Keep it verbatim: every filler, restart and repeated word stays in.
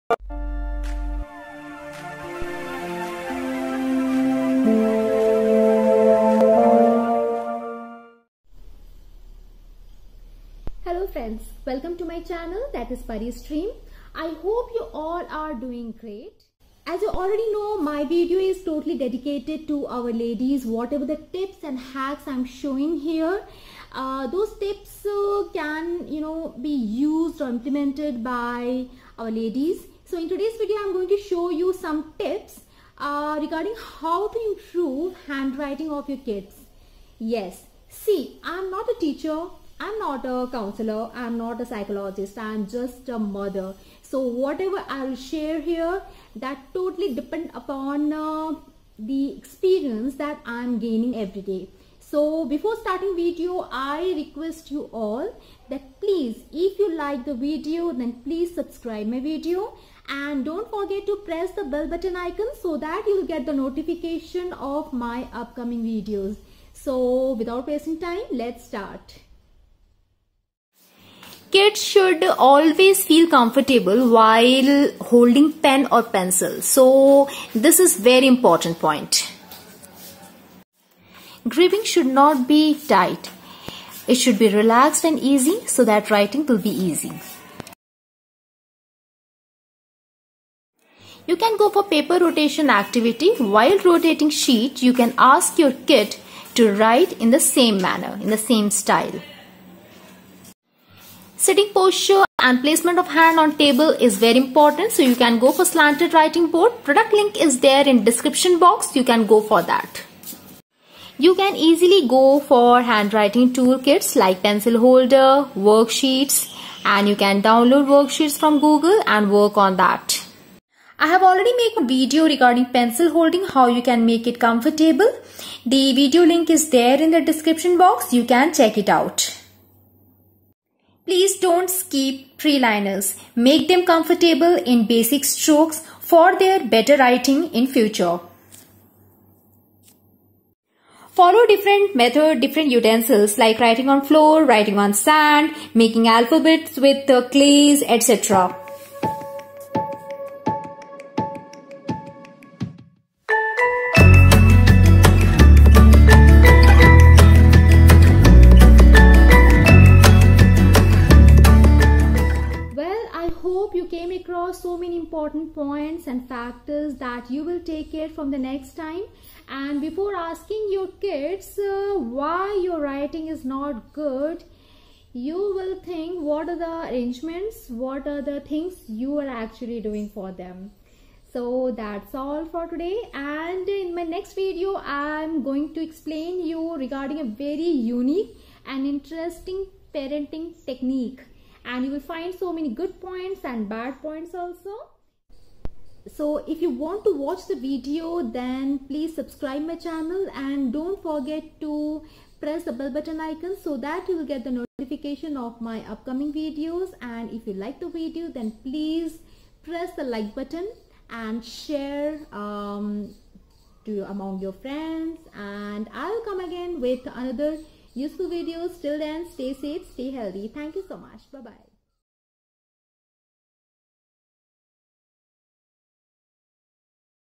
Hello friends, welcome to my channel, that is Pari Stream. I hope you all are doing great. As you already know, my video is totally dedicated to our ladies. Whatever the tips and hacks I'm showing here, uh, those tips uh, can you know be used or implemented by our ladies. So in today's video I'm going to show you some tips uh, regarding how to improve handwriting of your kids. Yes, see, I'm not a teacher, I'm not a counselor, I'm not a psychologist, I'm just a mother. So whatever I'll share here, that totally depend upon uh, the experience that I'm gaining every day. So before starting video, I request you all that please, if you like the video, then please subscribe my video and don't forget to press the bell button icon so that you'll get the notification of my upcoming videos. So without wasting time, let's start. Kids should always feel comfortable while holding pen or pencil. So this is very important point. Gripping should not be tight. It should be relaxed and easy so that writing will be easy. You can go for paper rotation activity. While rotating sheet, you can ask your kid to write in the same manner, in the same style. Sitting posture and placement of hand on table is very important. So you can go for slanted writing board. Product link is there in description box. You can go for that. You can easily go for handwriting toolkits like pencil holder, worksheets, and you can download worksheets from Google and work on that. I have already made a video regarding pencil holding, how you can make it comfortable. The video link is there in the description box. You can check it out. Please don't skip three-liners. Make them comfortable in basic strokes for their better writing in future. Follow different method, different utensils like writing on floor, writing on sand, making alphabets with uh, clays, et cetera. You came across so many important points and factors that you will take care from the next time. And before asking your kids uh, why your writing is not good, you will think what are the arrangements, what are the things you are actually doing for them. So that's all for today, and in my next video I'm going to explain you regarding a very unique and interesting parenting technique. And you will find so many good points and bad points also. So if you want to watch the video, then please subscribe my channel and don't forget to press the bell button icon so that you will get the notification of my upcoming videos. And if you like the video, then please press the like button and share um, to among your friends. And I will come again with another useful videos. Till then, stay safe, stay healthy. Thank you so much. Bye bye.